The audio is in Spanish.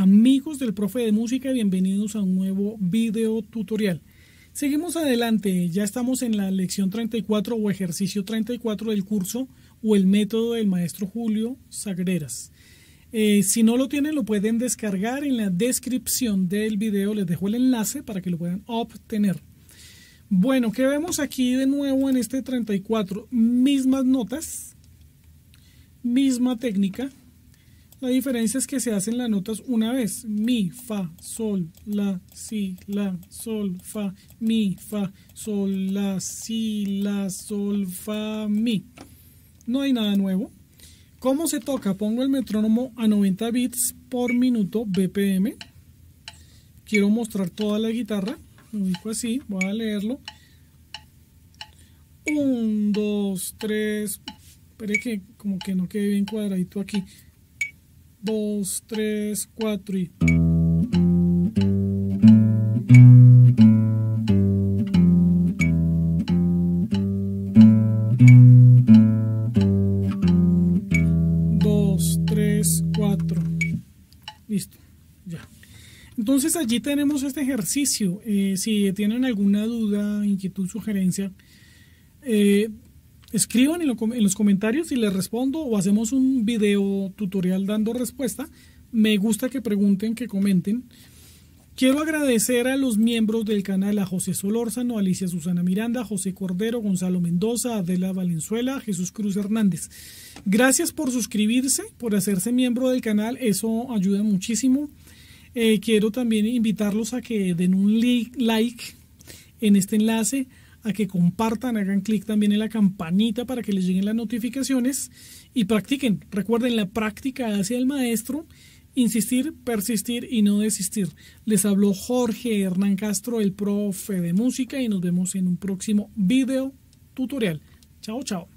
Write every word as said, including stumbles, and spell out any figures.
amigos del profe de música, bienvenidos a un nuevo video tutorial. Seguimos adelante, ya estamos en la lección treinta y cuatro o ejercicio treinta y cuatro del curso o el método del maestro Julio Sagreras. Eh, si no lo tienen, lo pueden descargar en la descripción del video, les dejo el enlace para que lo puedan obtener. Bueno, ¿qué vemos aquí de nuevo en este treinta y cuatro? Mismas notas, misma técnica. La diferencia es que se hacen las notas una vez. Mi, fa, sol, la, si, la, sol, fa, mi, fa, sol, la, si, la, sol, fa, mi. No hay nada nuevo. ¿Cómo se toca? Pongo el metrónomo a noventa bits por minuto B P M. Quiero mostrar toda la guitarra. Me ubico así, voy a leerlo. Un, dos, tres. Espere que como que no quede bien cuadradito aquí. Dos, tres, cuatro y... Dos, tres, cuatro. Listo, ya. Entonces allí tenemos este ejercicio. Eh, si tienen alguna duda, inquietud, sugerencia, eh, escriban en, lo, en los comentarios y les respondo, o hacemos un video tutorial dando respuesta. Me gusta que pregunten, que comenten. Quiero agradecer a los miembros del canal, a José Solórzano, Alicia Susana Miranda, José Cordero, Gonzalo Mendoza, Adela Valenzuela, Jesús Cruz Hernández. Gracias por suscribirse, por hacerse miembro del canal, eso ayuda muchísimo. Eh, quiero también invitarlos a que den un like en este enlace, a que compartan, hagan clic también en la campanita para que les lleguen las notificaciones y practiquen. Recuerden, la práctica hacia el maestro, insistir, persistir y no desistir. Les habló Jorge Hernán Castro, el profe de música, y nos vemos en un próximo video tutorial. Chao, chao.